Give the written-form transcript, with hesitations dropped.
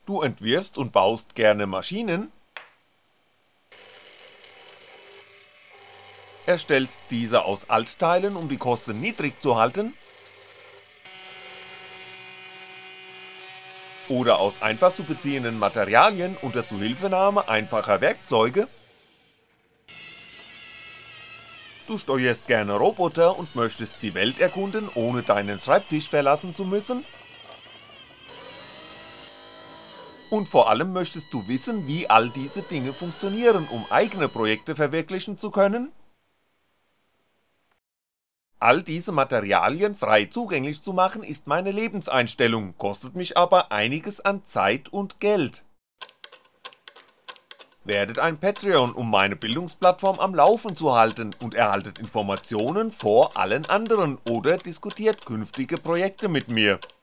Du entwirfst und baust gerne Maschinen, erstellst diese aus Altteilen, um die Kosten niedrig zu halten, oder aus einfach zu beziehenden Materialien unter Zuhilfenahme einfacher Werkzeuge. Du steuerst gerne Roboter und möchtest die Welt erkunden, ohne deinen Schreibtisch verlassen zu müssen. Und vor allem möchtest du wissen, wie all diese Dinge funktionieren, um eigene Projekte verwirklichen zu können. All diese Materialien frei zugänglich zu machen, ist meine Lebenseinstellung, kostet mich aber einiges an Zeit und Geld. Werdet ein Patreon, um meine Bildungsplattform am Laufen zu halten und erhaltet Informationen vor allen anderen oder diskutiert künftige Projekte mit mir.